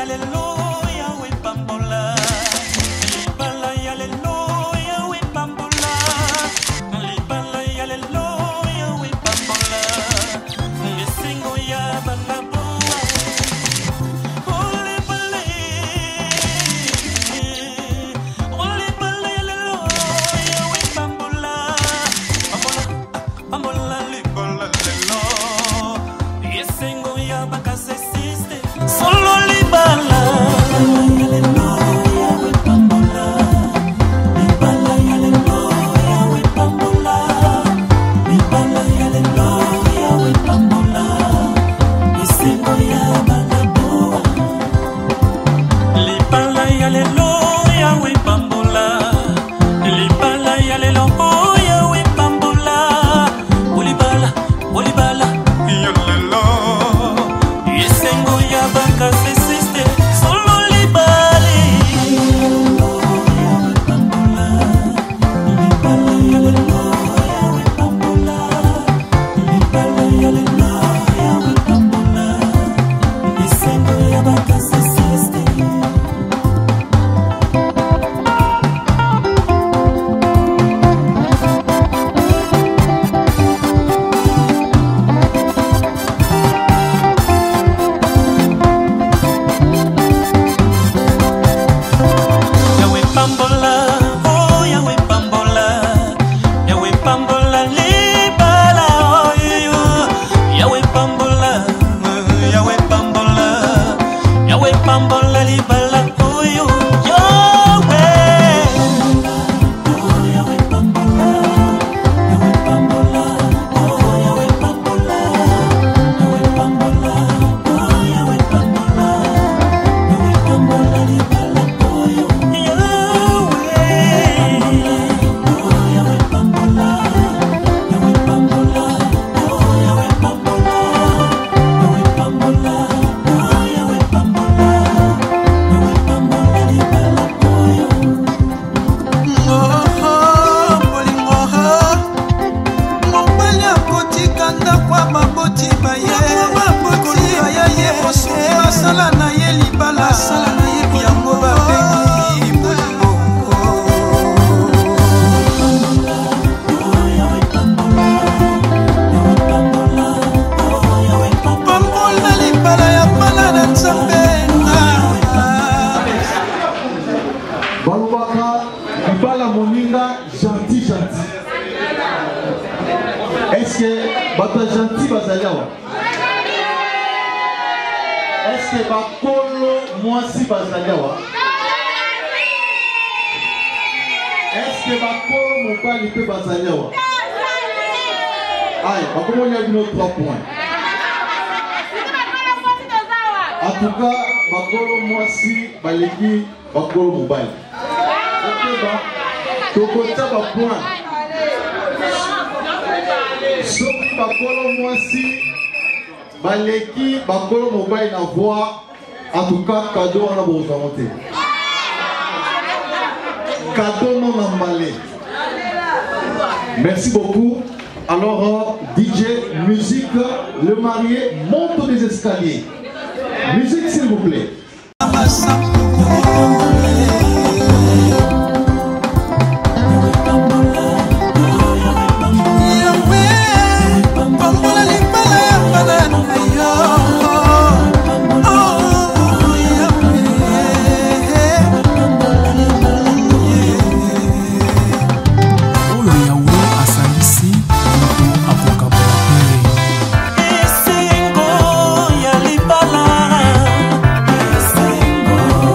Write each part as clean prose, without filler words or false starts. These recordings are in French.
Est-ce que Bata gentil Bazaliawa? Est-ce que Bakolo Mwasi Bazaliawa? Est-ce que Bakolo Mobali peut Bazaliawa? Aïe, Bakolo y a eu 3 points. En tout cas, Bakolo Mwasi Baleki Bakolo Mobali. Ok, bah, Tokota Bakouan. Soki Bakolo Mwasi Baleki Bakolo Mobile na voix. En tout cas, cadeau on a beau monter. Cadeau non emballé. Merci beaucoup. Alors, DJ, musique, le marié monte des escaliers. Musique s'il vous plaît. Oh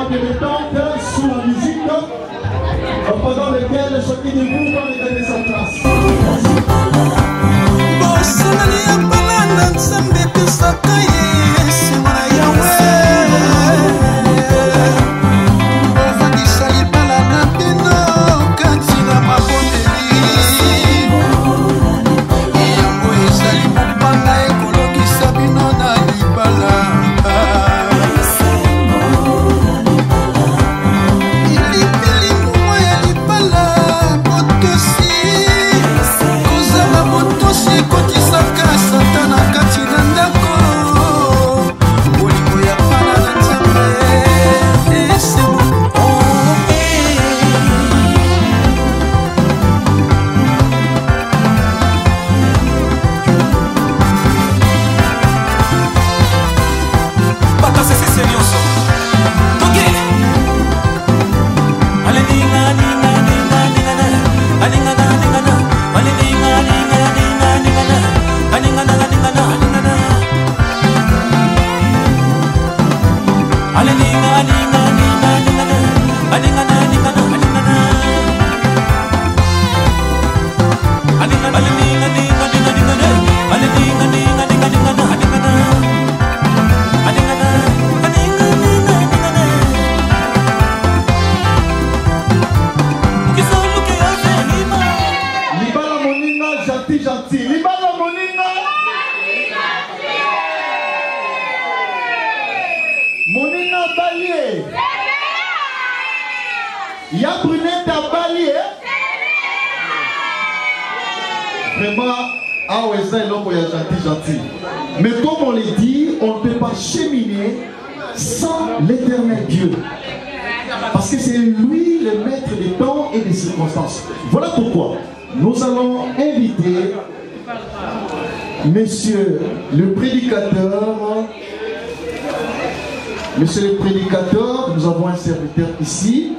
de détente sous la musique, pendant lequel chacun de vous va donner sa place. Mais comme on l'a dit, on ne peut pas cheminer sans l'éternel Dieu. Parce que c'est lui le maître des temps et des circonstances. Voilà pourquoi nous allons inviter Monsieur le prédicateur. Monsieur le prédicateur, nous avons un serviteur ici.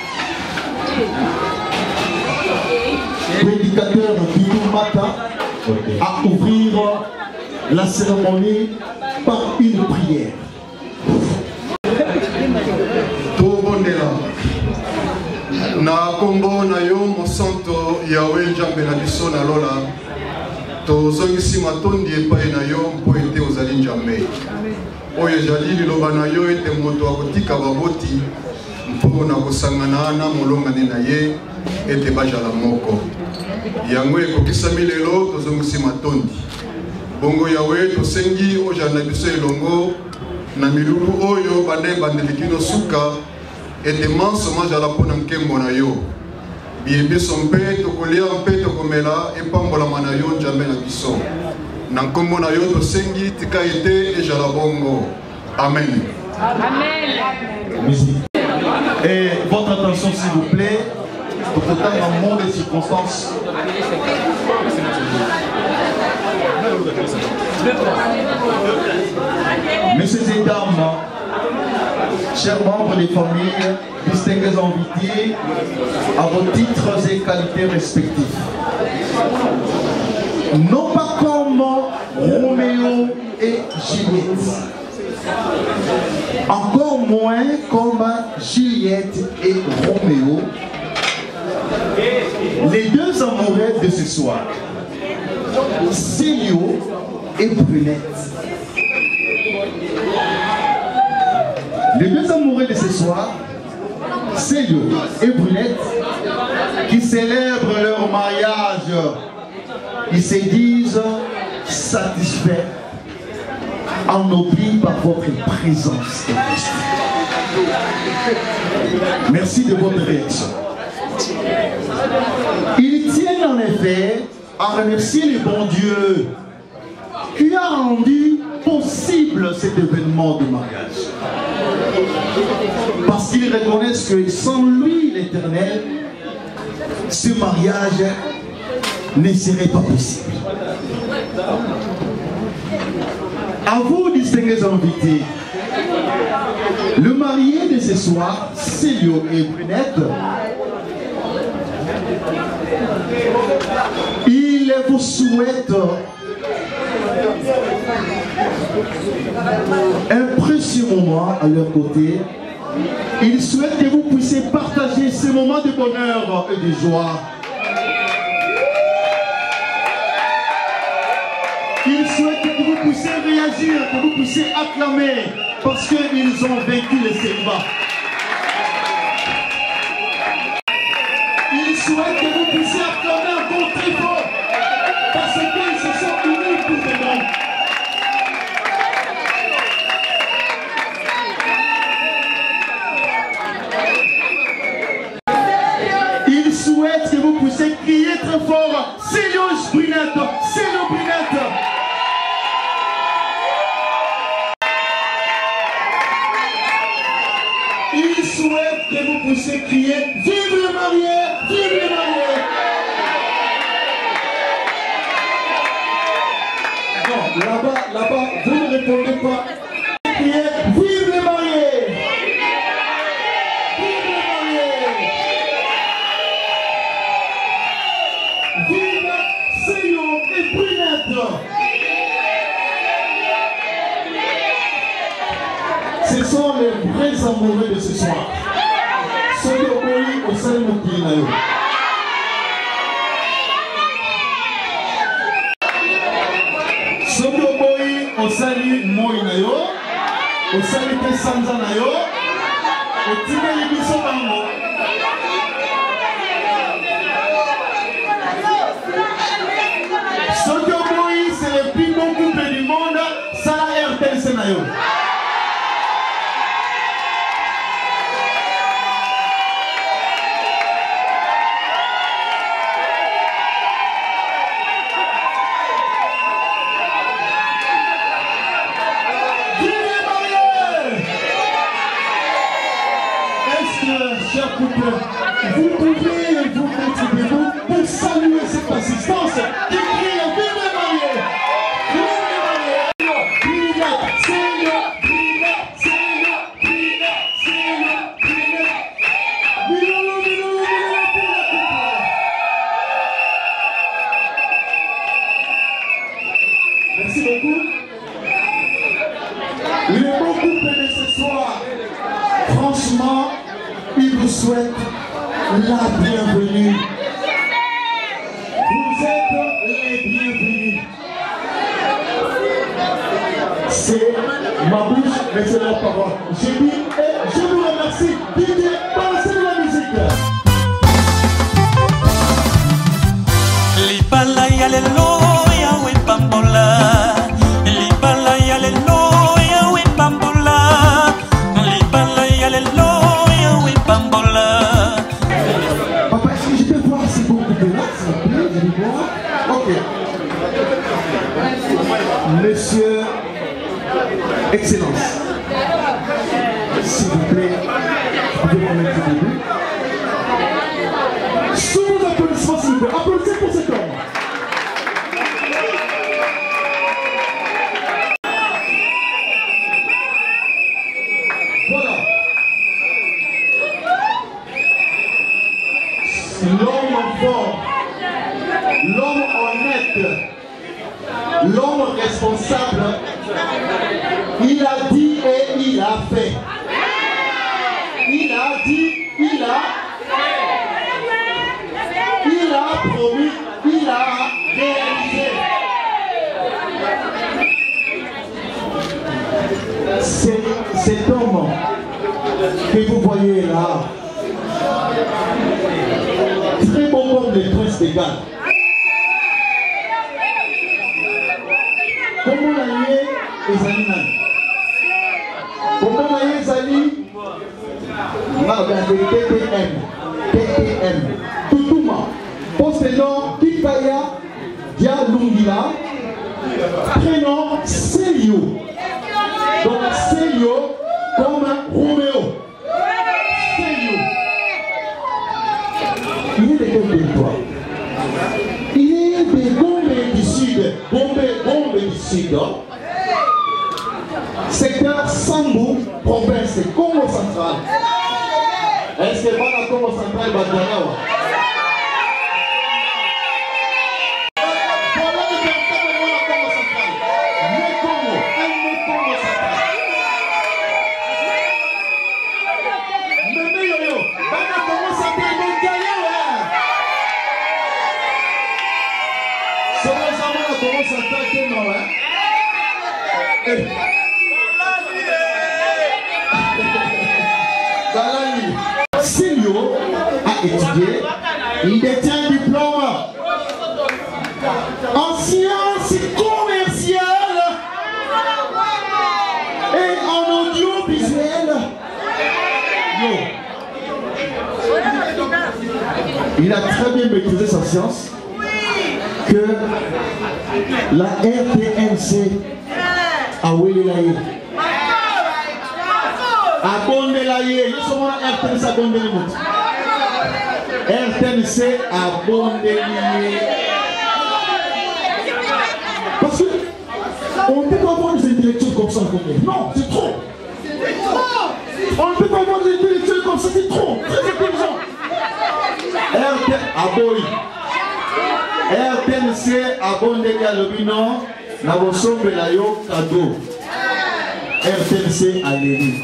Prédicateur Bidou Mata à ouvrir la cérémonie par une prière. Na kombo na yo mosanto Yahweh Nzambe na biso na lola tozongisi matondi epai na yo mpo ete ozali Nzambe oyo ezali liloba na yo ete moto akotika baboti mpo na kosangana na molongani na ye ete bajala moko yango ekokisami lelo tozongisi matondi bongo Yahweh tosengi oja na biso elongo na milulu oyo bandeli kino suka ete manso majala mpona nkembo na yo biso mpe tokolia mpe tokomela epambolama na yo Nzambe na biso na nkombo na yo tosengi tika ete ezala bongo amen. Et votre attention s'il vous plaît, pour pourtant dans monde des circonstances. Messieurs et dames, chers membres des familles, distingués invités à vos titres et qualités respectifs. Non pas comme Roméo et Juliette, encore moins comme Juliette et Roméo, les deux amoureux de ce soir, Célio et Brunette. Les deux amoureux de ce soir, Célio et Brunette, qui célèbrent leur mariage, ils se disent satisfaits, ennoblis par votre présence. Merci de votre réaction. Ils tiennent en effet à remercier le bon Dieu qui a rendu possible cet événement de mariage. Parce qu'ils reconnaissent que sans lui, l'Éternel, ce mariage ne serait pas possible. À vous, distingués invités, le marié de ce soir, Célio et Brunette, il vous souhaite un précieux moment à leur côté Il souhaite que vous puissiez partager ce moment de bonheur et de joie. Il souhaite que vous puissiez réagir, que vous puissiez acclamer, parce qu'ils ont vaincu le célibat. Il souhaite que vous puissiez acclamer encore très fort, parce qu'ils se sont unis pour de bon. Il souhaite que vous puissiez crier très fort, Seigneur Brunette, Seigneur Brunette. Il souhaite que vous puissiez crier, vive le marié, vive le marié. Non, là-bas, vous ne répondez pas. Criez, vive le marié. Vive le marié. Vive Seigneur et Brunette. Ce sont les vrais amoureux de ce soir. Ceux qui ont eu au sein de mon pays. Ceux qui ont eu au sein de mon pays, au sein de Sanzanayo, et Tina Libiso Bango. Ceux qui ont eu, c'est le plus bon couple du monde, Sarah RTL Senayo. Vous pouvez vous mettre debout pour saluer cette assistance qui crie vive le marié, vive le marié, Brunette, Seigneur, Brunette, Seigneur, Brunette, Seigneur, Brunette, Milolo pour la coupe. Merci beaucoup. Le beau couple de ce soir, franchement, il vous souhaite la bienvenue. Vous êtes les bienvenus. C'est ma bouche, mais c'est leur parole. J'ai dit et je vous remercie. DJ, pensez de la musique. Lipala yaleluya we pambola. Lipala yaleluya we pambola. Lipala yaleluya. Papa, est-ce que je peux voir ces beaux couples-là, s'il vous plaît? Je vais voir. Ok. Monsieur, Excellence, s'il vous plaît, vous pouvez me mettre au début. Sous vos applaudissements, s'il vous plaît. Applaudissez pour cet homme. Voilà. L'homme fort, l'homme honnête, l'homme responsable, il a dit et il a fait. Il a dit, il a promis, il a réalisé. C'est cet homme que vous voyez là, très bon comme les princes de Galles. Comment on a eu les animaux? Comment on a eu les animaux? TTM. Toutouma. Poste nom Kikaya Dia Lungila. Prénom Célio. Donc Célio comme Roméo. Célio. Il est de quel territoire? Il est de Bombay du Sud. Bombay du Sud. Secteur Sambou, province Congo central. Est-ce que va la Congo central va donner? Voilà le véritable nom de la Congo central. Le Congo, un Congo central. Célio a étudié, il détient un diplôme en sciences commerciales et en audiovisuel. Il a très bien maîtrisé sa science que la RTNC a Wélelaye. A Bondelaye, nous sommes à RTNC à Bondelaye. RTNC à Bondelaye. Parce qu'on ne peut pas avoir des intellectuels comme ça. Non, c'est trop. On ne peut pas avoir des intellectuels comme ça, c'est trop. Très intelligent. RTNC à Bondelaye à l'Obino, n'a pas sombre la yo cadeau. RTNC à l'Élie.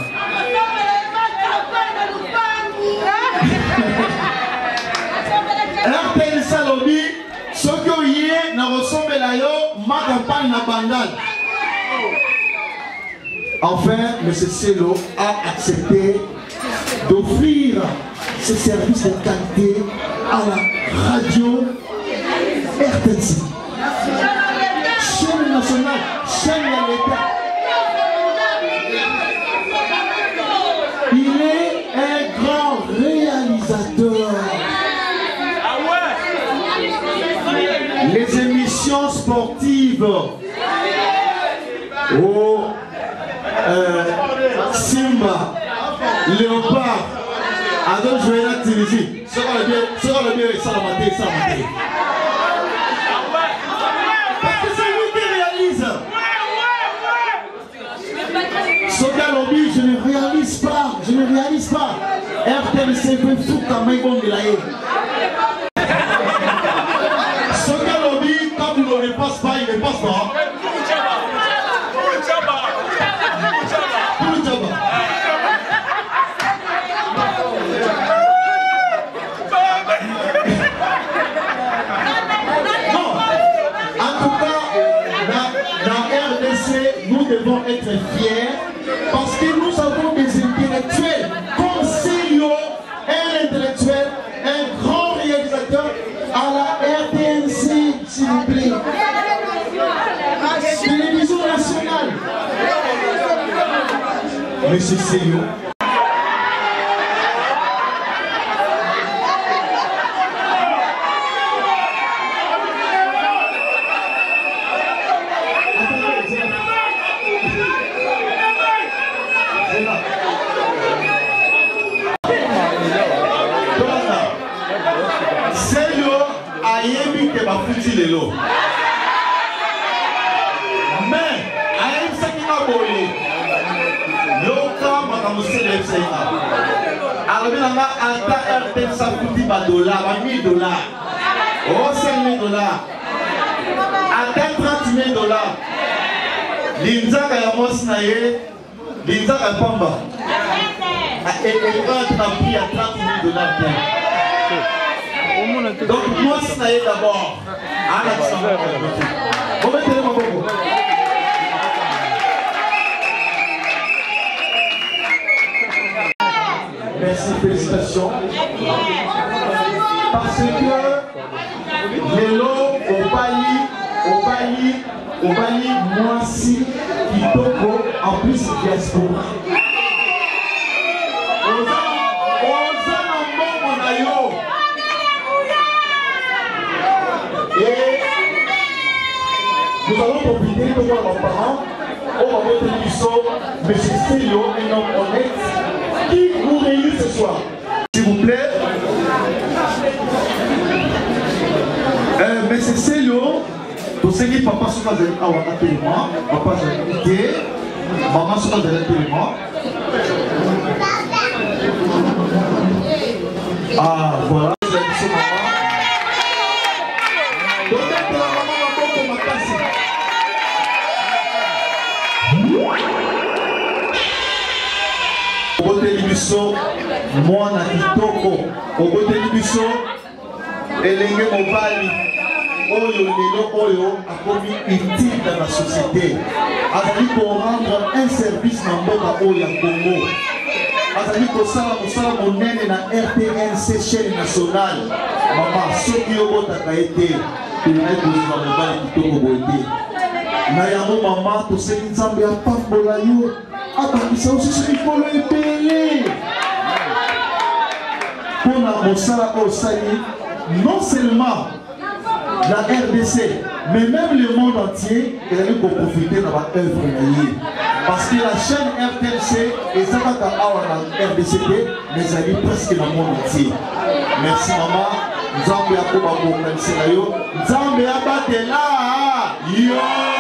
RTNC à l'Obi, ce que yé n'a pas sombre la yo, ma campagne n'a bandal. Enfin, M. Célio a accepté d'offrir ses services de qualité à la radio RTNC. Chaîne nationale, chaîne de l'État. Il est un grand réalisateur. Les émissions sportives au Simba, Léopard, Adon jouer la Tunisie. Ce qu'on a bien, ça la maté. Parce que c'est lui qui réalise. Soka Lobby, je ne réalise pas. RTNC peut foutre ta main comme de la haie. Soka Lobby, quand vous ne le passe pas, il ne passe pas. Nous devons être fiers parce que nous avons des intellectuels comme Célio, un intellectuel, un grand réalisateur à la RTNC, s'il vous plaît. Télévision nationale. Monsieur Célio. Mais, à un certain moment, alors, il y a un $1000, $1000. Oh, $5000. Atteint $30,000. L'inzaka ya mosnaye, l'inzaka pamba. Et quand on a pris à $30,000. Donc, mosnaye d'abord. On va mettre les mains. Merci, félicitations. Parce que les lots au Bali, moi aussi, Kitoko, en plus diaspora. Et nous allons profiter de voir nos parents, on va votre émission, M. Célio, un homme honnête, qui vous réunit ce soir. S'il vous plaît, M. Célio, pour ceux qui papa sont dans un téléphone, papa j'ai quitté, maman sont dans un téléphone. Ah, voilà. Mwana kitoko, obote libiso, elenge mobali, Oyo a commis utile dans la société. Azali pour rendre un service dans le Oya Congo. Azali pour ça, monnaie na RTNC chaîne nationale. Maman, ceux qui ont été, tu n'as pas besoin de qui na yango maman, tu sais que Nzambe a pambola yo. Abakisa aussi ce qu'il faut le payer. Pour la Mosala Osani, non seulement la RDC, mais même le monde entier, il a pour profiter de l'œuvre. Parce que la chaîne RTC est ça à la RDCD, mais elle est presque dans le monde entier. Merci maman. Nzambe a pour Nzambe a battu là. Yo.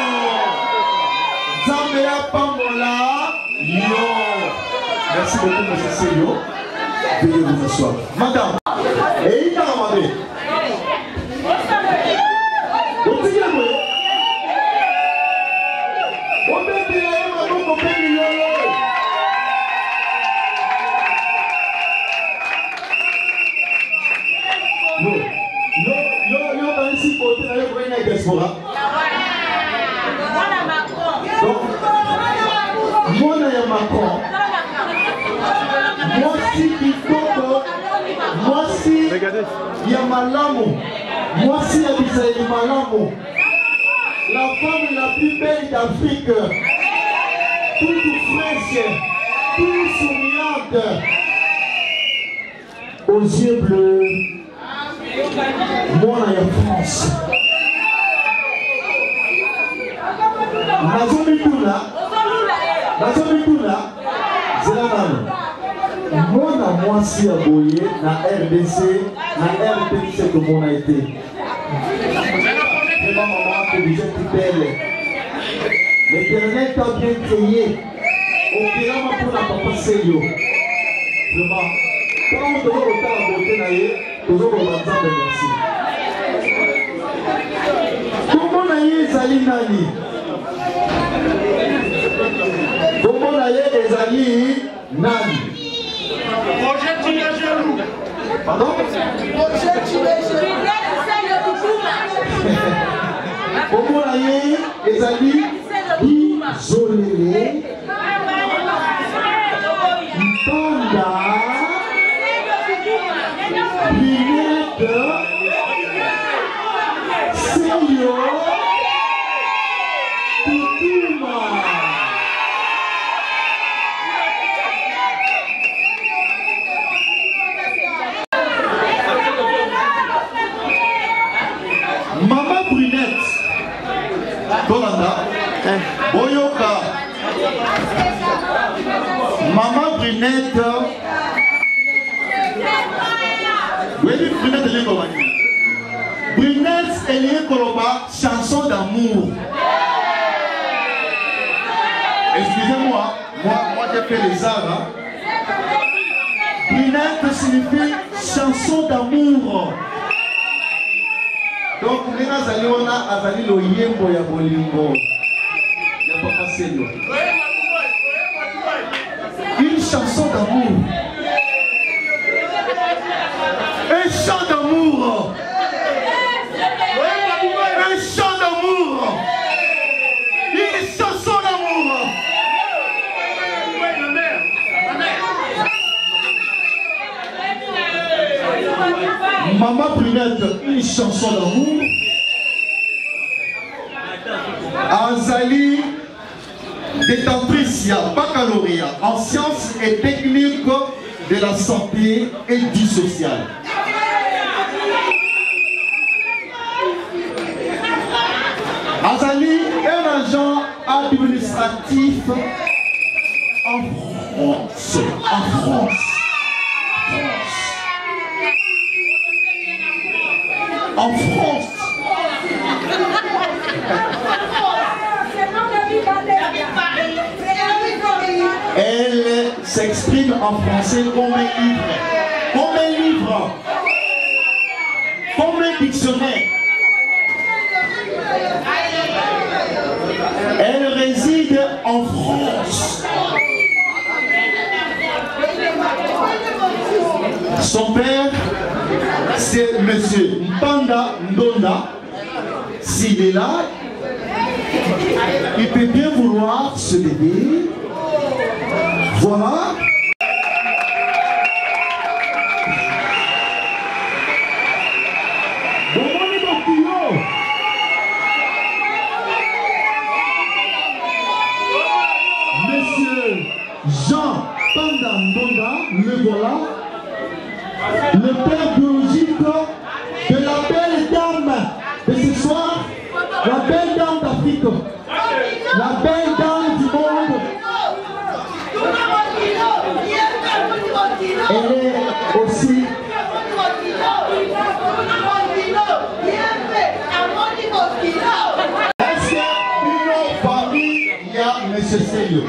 Nzambe a pambola. Yo. Merci beaucoup, monsieur Seyo. Veuillez vous asseoir. Madame. Et il a demandé. Voici Abisaï Malamo, la femme la plus belle d'Afrique, toute fraîche, toute souriante, aux yeux bleus, moi la France. Moi si à Boyer, na RDC, na RDC comme on a été. Vraiment maman, que vous êtes belle. L'Éternel t'a bien créé. Au Kirama pour la papa Seyo. Vraiment, quand on doit voter la beauté naïe, toujours au Banzan de merci. Comment naïe Zali Nani? Comment naïe Zali Nani? Pardon? Comment naïe Zali Isolé Panda Binette Seyo Toutouma. Maman Brunette Tolanda Boyoka Maman Brunette. Oui, Brunette elle est comme Brunette elle est comme chanson d'amour. Excusez-moi, moi j'ai fait les arts. Hein. Brunette signifie chanson d'amour. Donc, nous avons Azali lo yembo ya bolingo. Ya papa Seyo. Une chanson d'amour. Un chant d'amour. Un chant d'amour. Une chanson d'amour. Maman Brunette, une chanson d'amour. Azali, détentrice, baccalauréat en sciences et techniques de la santé et du social. Azali, un agent administratif en France. En France. En France. Elle s'exprime en français comme un livre. Comme un livre. Comme un dictionnaire. Elle réside en France. Son père, c'est M. Mpanda Ndonda, s'il est là, il peut bien vouloir se lever. Voilà. Monsieur Jean Pandandonda, le voilà, le père biologique de la belle dame de ce soir, la belle dame d'Afrique, la belle dame du monde. Elle est aussi est-ce que une famille, il y a M. Sélio.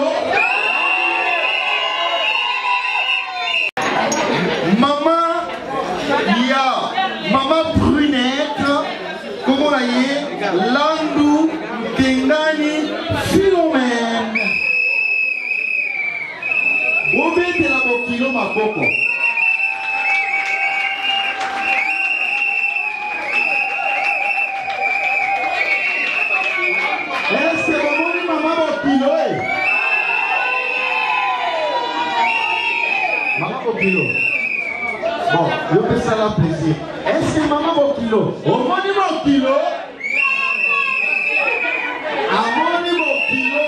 Maman, il y a Maman Brunette, comment on dit, Landou, Kengani, Philomène. Vous mettez la bokilo ma boko. Est-ce que maman dit maman bokilo? Maman bokilo. Bon, je fais ça là plaisir. Est-ce que maman bokilo? Maman dit bokilo? Maman dit bokilo?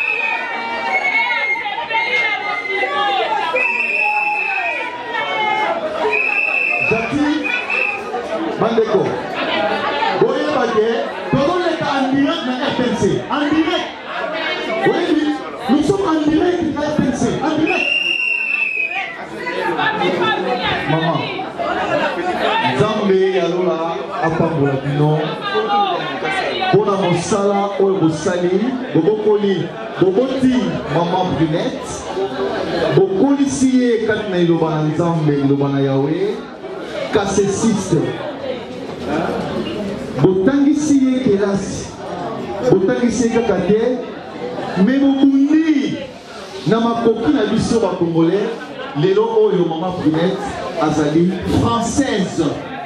Jackie, Bandeko, Boye Bagé, tout le cas en direct de FNC. En direct. Oui, nous sommes en direct de FNC. En direct. Maman, Zambé, Yalola, Apambola, Dino, Bona Mosala, Oebosali, Bobokoli, Boboti, Maman Brunette, Bokoli Siye, Katna Ilobana Nzambe, Ilobana Yahweh, Kassessiste, Botangi Siye Kelasi, Botangi Siye Kakate, mais Bokundi, Namakoki na biso ba Congolais, Lelo Oyo Maman Brunette, Azali, française.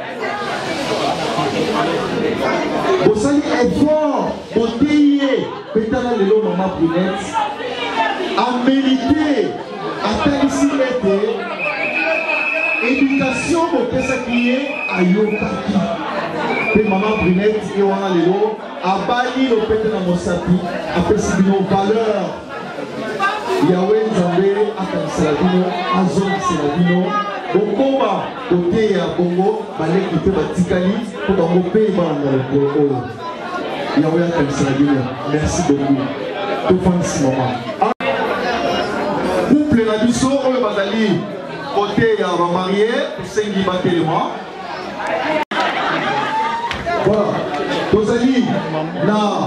Bosali effort, Boteye, Petana Lelo Maman Brunette, a mérité, a tanisi été, éducation pour que ça qui est à Yokaki. Et Maman Brunette, et on a Lelo, a bali le Petana Mosapi, a fait nos valeurs. Yahweh Nzambe akanisala azon selabino bokomba côté ya Congo baleki pe batikali pour bango pe bana lokolo Yahweh akanisala. Merci beaucoup. Tout fancy maman. Couple na biso oyo bazali côté ya ba marié pour sengi batelema. Voilà. Tozali na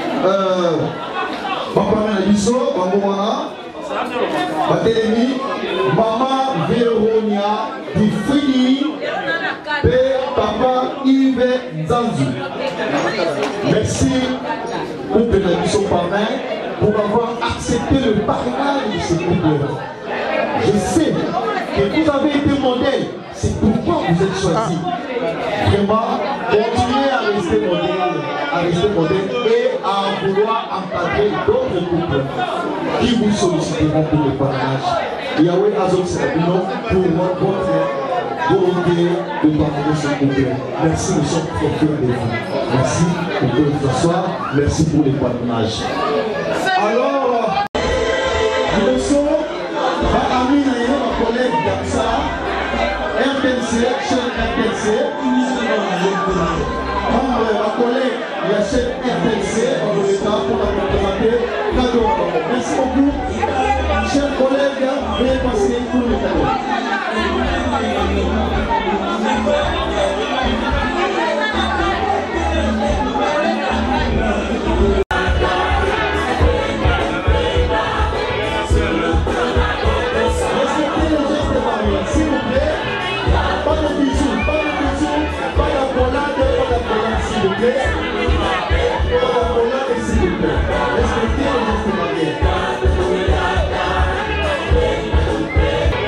papa na biso bango wana Batelemi, Maman Véronia Difini et Papa Yves Nzanzu. Merci pour que nous sommes parrains pour avoir accepté le parrainage de ce couple. Je sais que vous avez été modèle, c'est pourquoi vous êtes choisis. Vraiment, continuez à rester modèle et à vouloir encadrer d'autres couples qui vous solliciteront pour le parrainage. Yahweh Azok Serapino pour votre volonté de partager ce couple. Merci, nous sommes très fiers de vous. Merci pour que vous s'asseoir. Merci pour les parrainages. Alors, nous sommes amis et ma collègue Daksa, RTNC, chef RTNC. Ma collègue, il y a chef RTNC, on vous est là pour la présenter. Cadeau. Merci beaucoup. Chers collègues, veuillez passer pour le cadeau. Respectez les gestes barrières, s'il vous plaît. Pas de bisous, pas d'accolade, s'il vous plaît. Pas d'accolade, s'il vous plaît. Respectez les gestes barrières.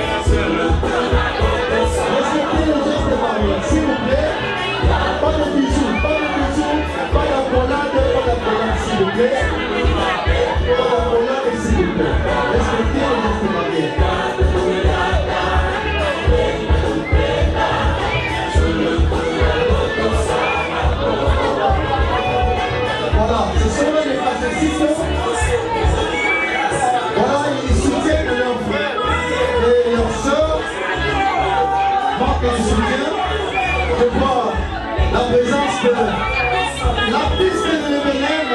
vous plaît. Protocole, s'il vous plaît. Respectez les gestes barrières. Voilà, ce sont là les passagers. Voilà, ils soutiennent leurs frères et leurs sœurs. Marque du soutien. Je vois la présence de l'artiste de l'Evelyn.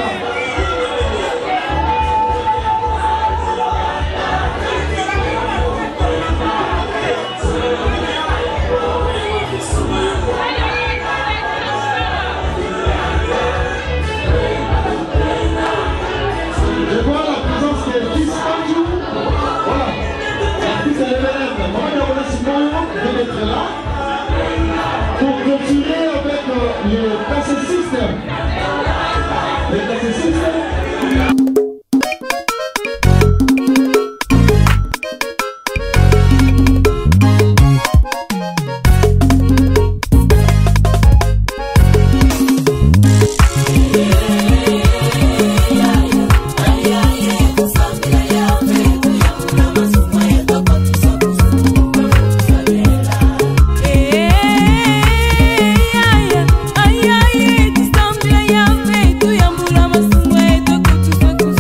Je vois la présence de fils Andrew. Voilà. L'artiste de l'Evelyn. Maman Gabriel Simon vient d'être là. Pour clôturer avec le Classic System. Le Classic System. Ay, ay, ay,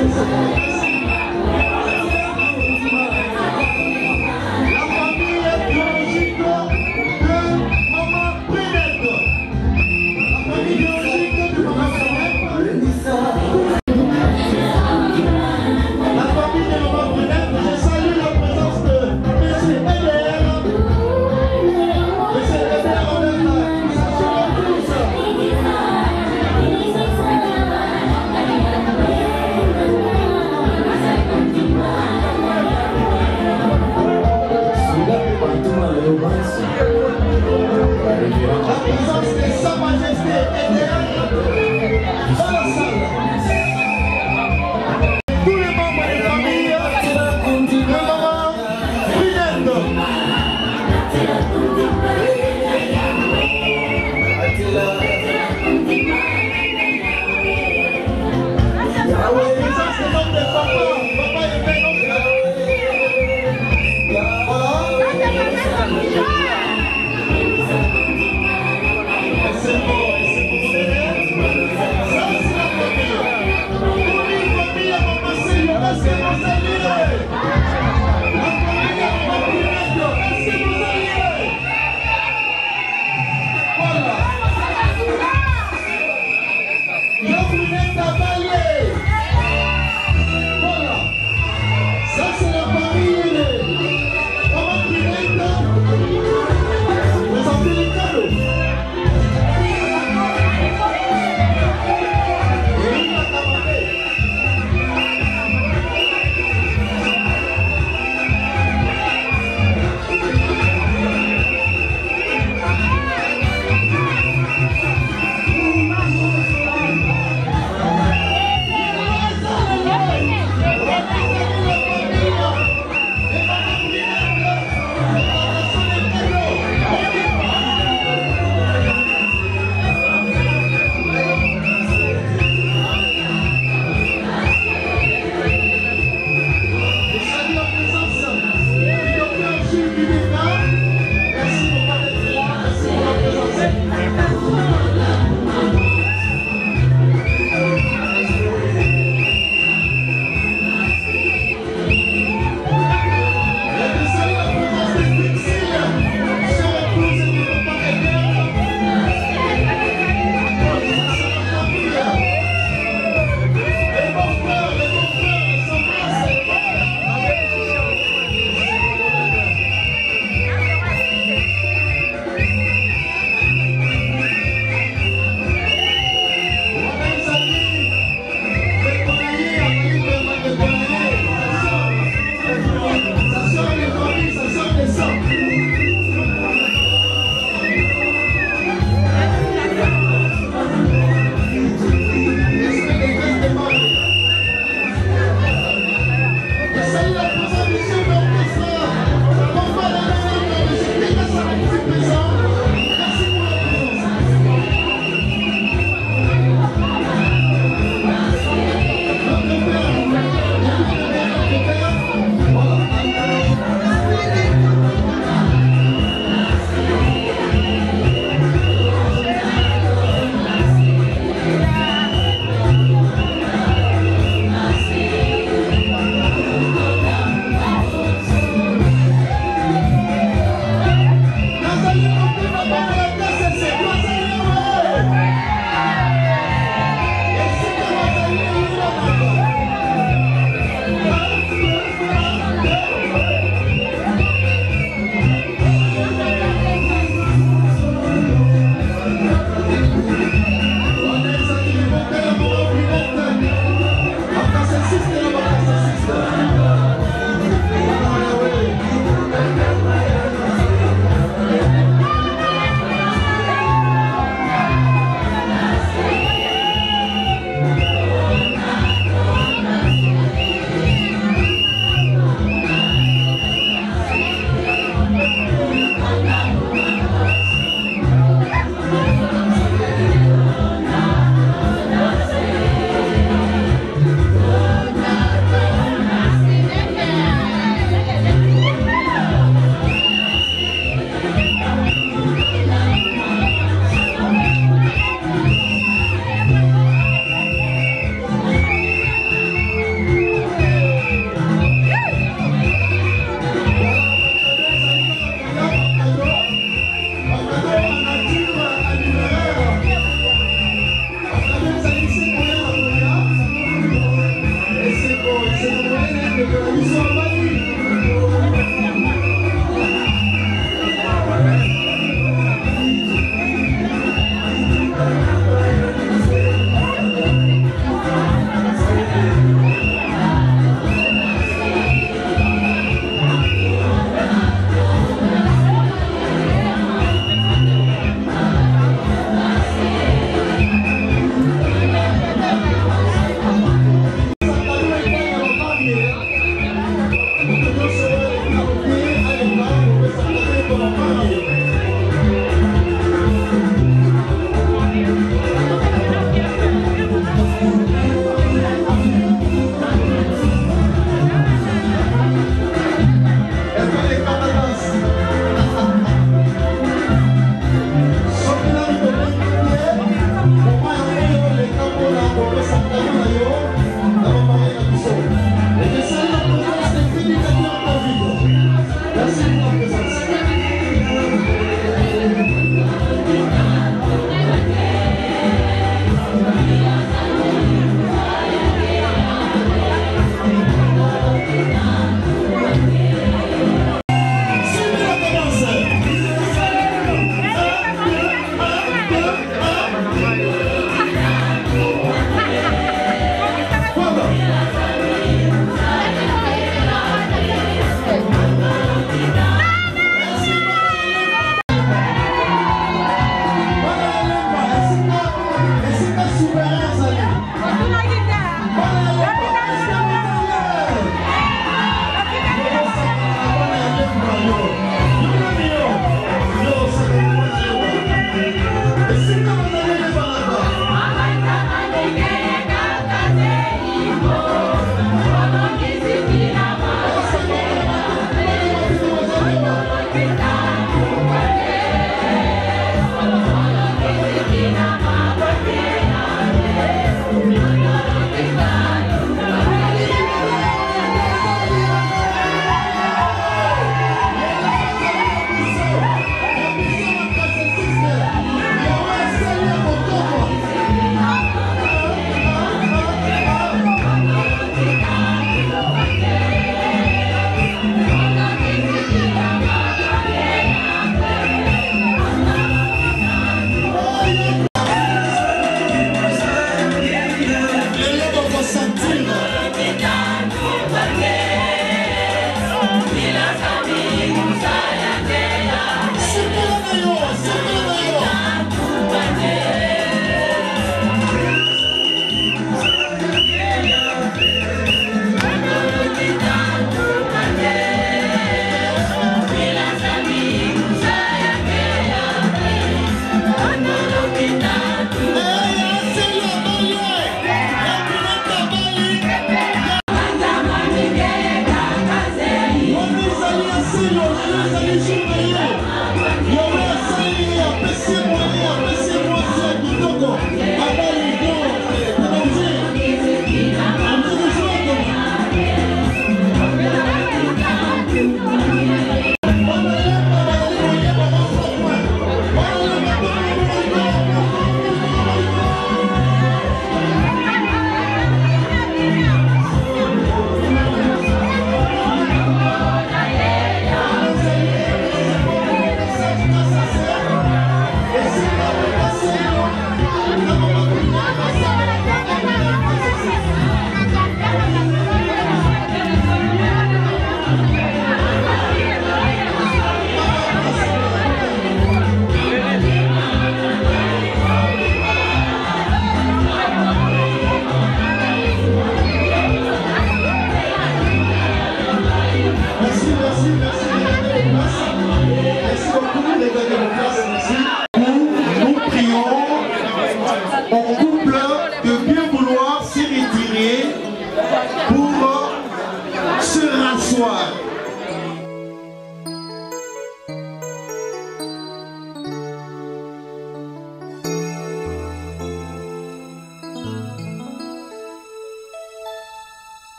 Now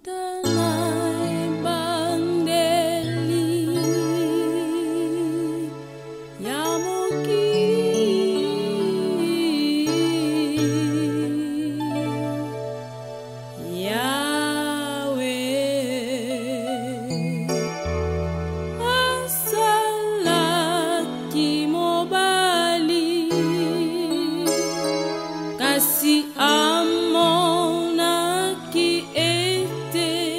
Kasi amonaki ete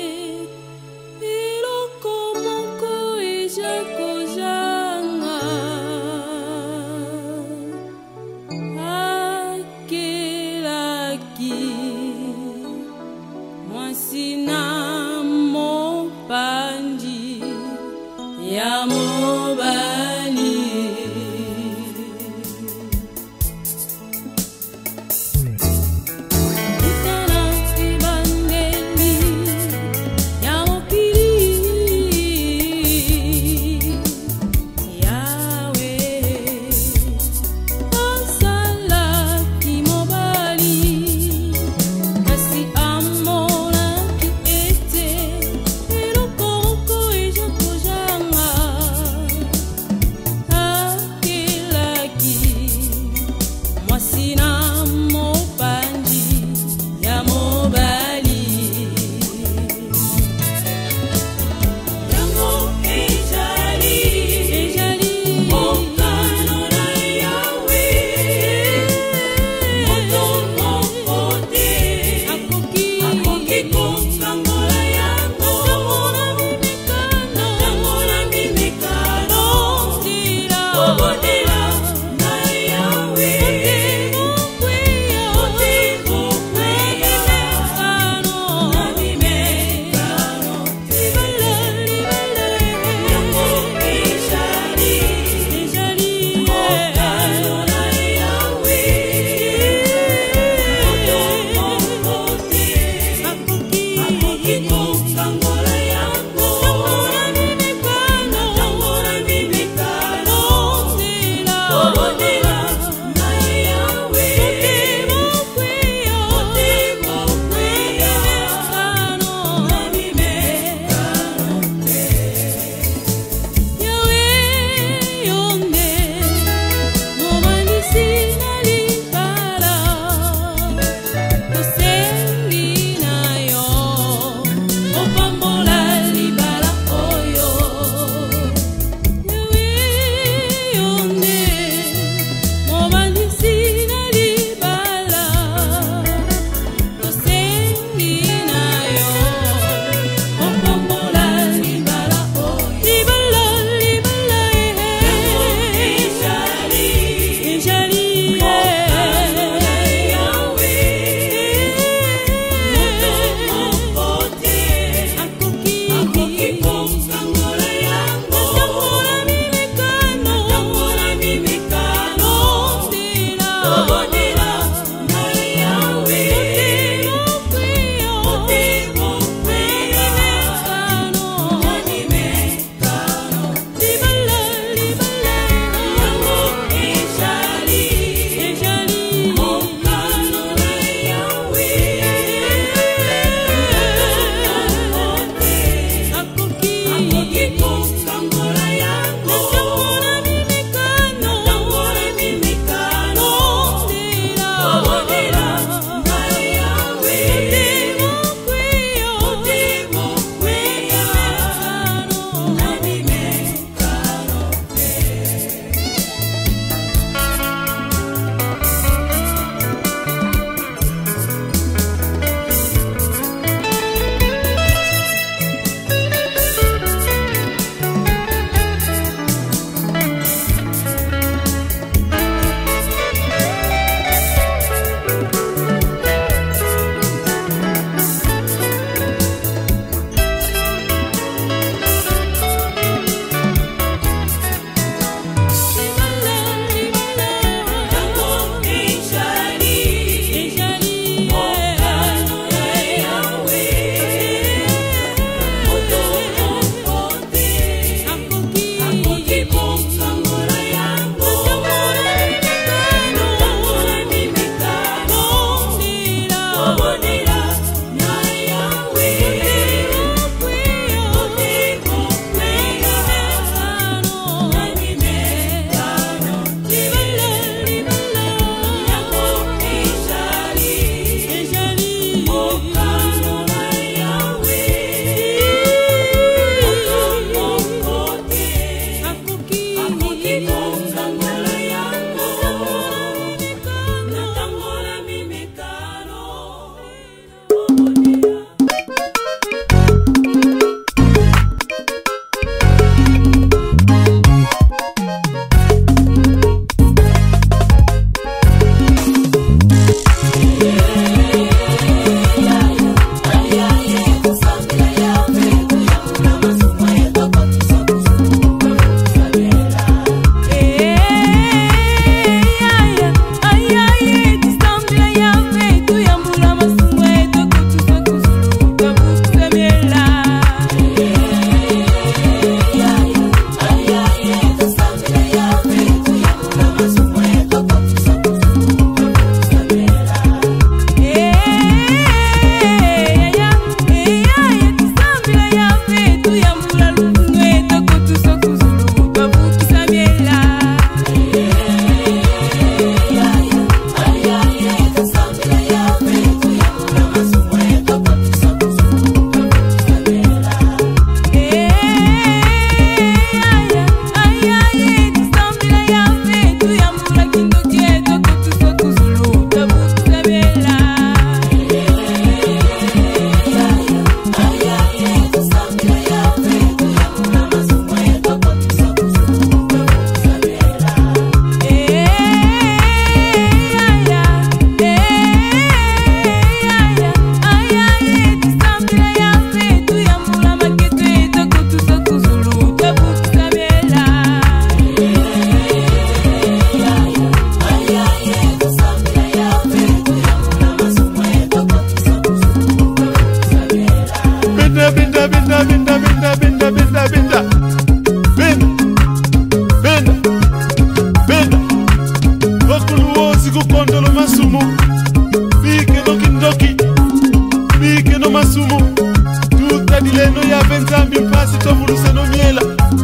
no masumu tutadileno ya benzambi mpasi tovuluse no miela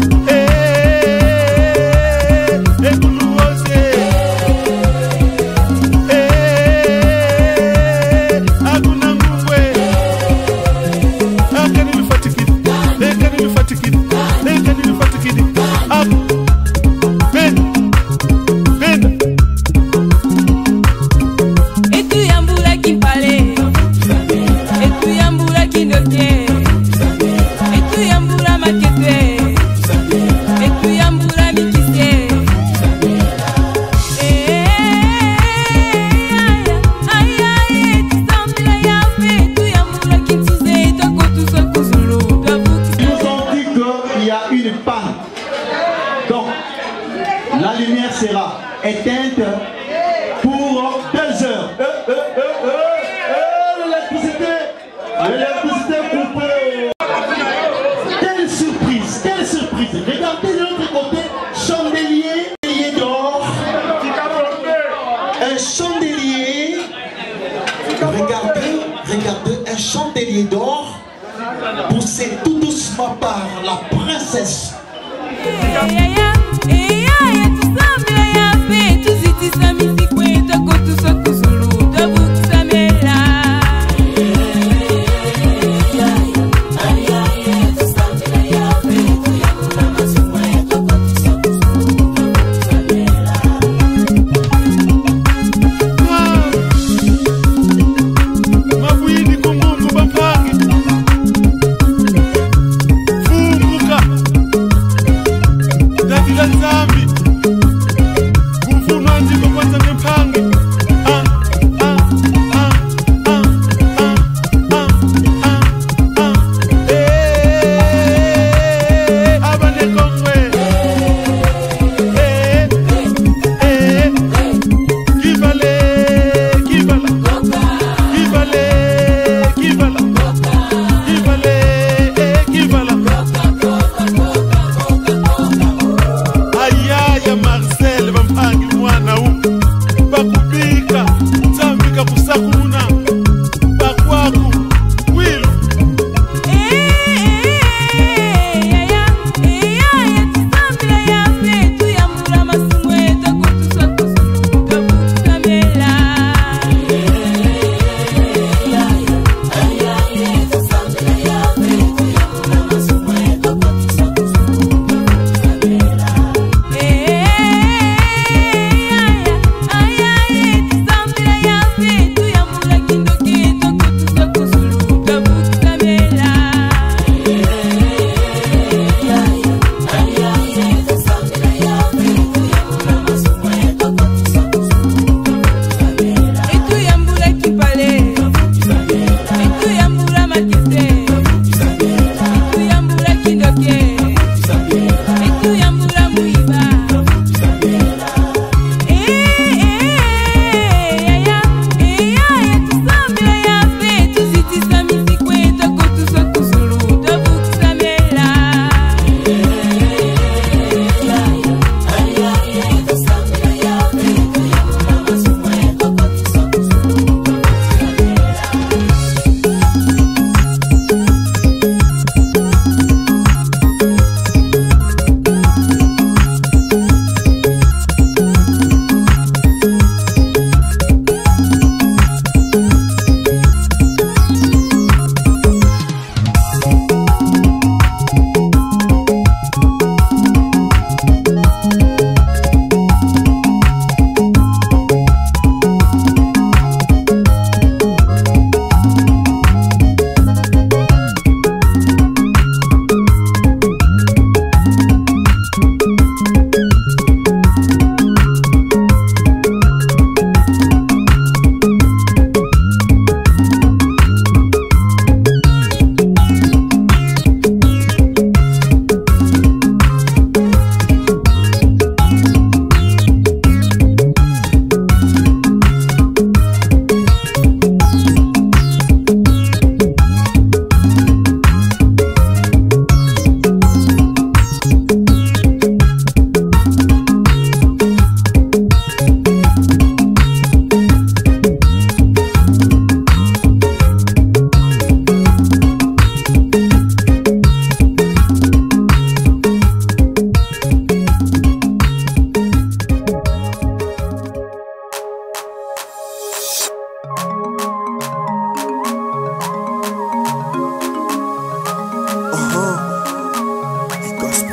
ekuluose akuna ngubwe akanilufatikidi ekanilufatikidi ekanilufatikidi apu penda penda etu yambula kimpale etu yambula kindoke etu yambula makete etu yambula mikise la lumière sera éteinte pour 2 heures. L'électricité coupée. Quelle surprise, quelle surprise. Regardez de l'autre côté, chandelier d'or. Un chandelier. Regardez, un chandelier d'or poussé tout doucement par la princesse. Zambi, kuvunwa ndiko kwanza ngempange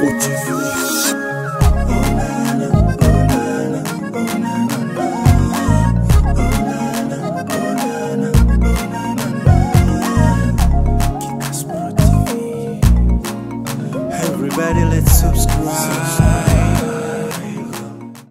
Haute.